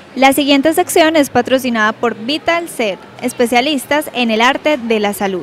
La siguiente sección es patrocinada por Vitalset, especialistas en el arte de la salud.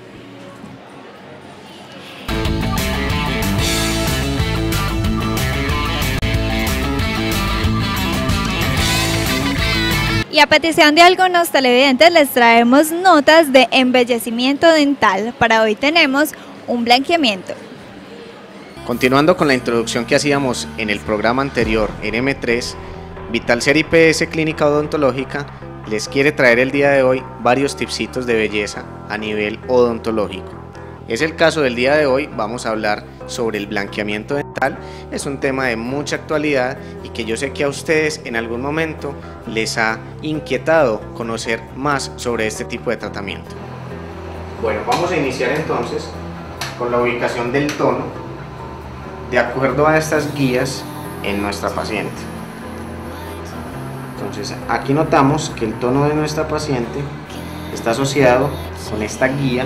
Y a petición de algunos televidentes les traemos notas de embellecimiento dental. Para hoy tenemos un blanqueamiento. Continuando con la introducción que hacíamos en el programa anterior en M3, Vitalset IPS Clínica Odontológica les quiere traer el día de hoy varios tipsitos de belleza a nivel odontológico. Es el caso del día de hoy. Vamos a hablar sobre el blanqueamiento dental. Es un tema de mucha actualidad y que yo sé que a ustedes en algún momento les ha inquietado conocer más sobre este tipo de tratamiento. Bueno, vamos a iniciar entonces con la ubicación del tono de acuerdo a estas guías en nuestra paciente. Entonces aquí notamos que el tono de nuestra paciente está asociado con esta guía.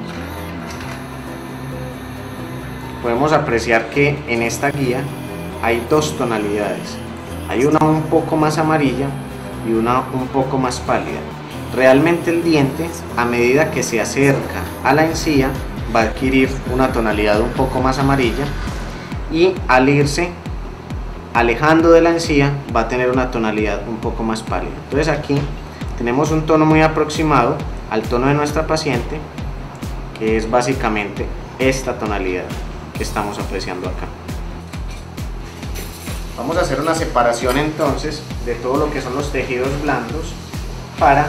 Podemos apreciar que en esta guía hay dos tonalidades. Hay una un poco más amarilla y una un poco más pálida. Realmente el diente, a medida que se acerca a la encía, va a adquirir una tonalidad un poco más amarilla, y al irse alejando de la encía va a tener una tonalidad un poco más pálida. Entonces aquí tenemos un tono muy aproximado al tono de nuestra paciente, que es básicamente esta tonalidad que estamos apreciando acá. Vamos a hacer una separación entonces de todo lo que son los tejidos blandos para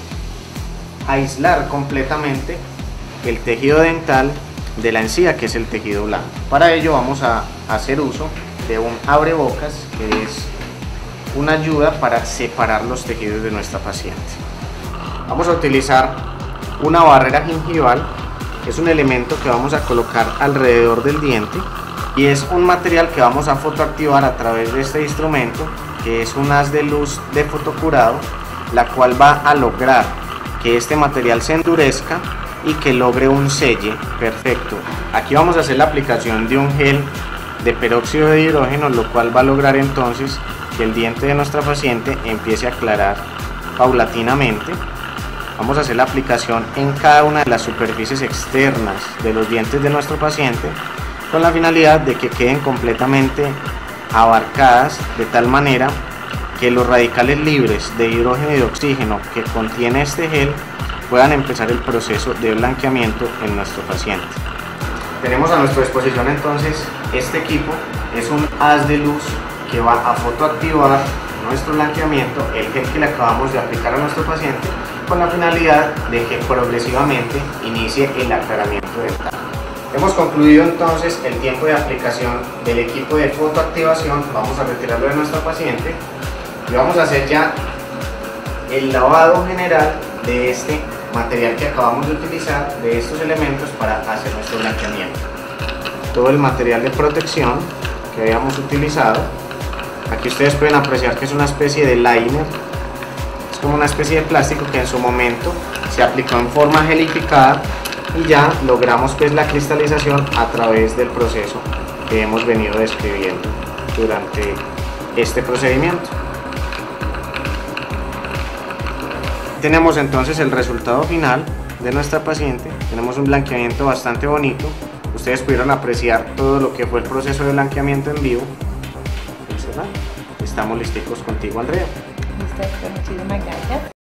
aislar completamente el tejido dental de la encía, que es el tejido blando. Para ello vamos a hacer uso de un abrebocas, que es una ayuda para separar los tejidos de nuestra paciente. Vamos a utilizar una barrera gingival. Es un elemento que vamos a colocar alrededor del diente y es un material que vamos a fotoactivar a través de este instrumento, que es un haz de luz de fotocurado, la cual va a lograr que este material se endurezca y que logre un selle perfecto. Aquí vamos a hacer la aplicación de un gel de peróxido de hidrógeno, lo cual va a lograr entonces que el diente de nuestra paciente empiece a aclarar paulatinamente. Vamos a hacer la aplicación en cada una de las superficies externas de los dientes de nuestro paciente, con la finalidad de que queden completamente abarcadas, de tal manera que los radicales libres de hidrógeno y de oxígeno que contiene este gel puedan empezar el proceso de blanqueamiento en nuestro paciente. Tenemos a nuestra disposición entonces este equipo. Es un haz de luz que va a fotoactivar nuestro blanqueamiento, el gel que le acabamos de aplicar a nuestro paciente, con la finalidad de que progresivamente inicie el aclaramiento dental. Hemos concluido entonces el tiempo de aplicación del equipo de fotoactivación. Vamos a retirarlo de nuestra paciente y vamos a hacer ya el lavado general de este material que acabamos de utilizar, de estos elementos para hacer nuestro blanqueamiento. Todo el material de protección que habíamos utilizado, aquí ustedes pueden apreciar que es una especie de liner, es como una especie de plástico que en su momento se aplicó en forma gelificada y ya logramos pues la cristalización a través del proceso que hemos venido describiendo durante este procedimiento. Tenemos entonces el resultado final de nuestra paciente. Tenemos un blanqueamiento bastante bonito. Ustedes pudieron apreciar todo lo que fue el proceso de blanqueamiento en vivo. Estamos listos contigo, Andrea. Listo, muchísimas gracias.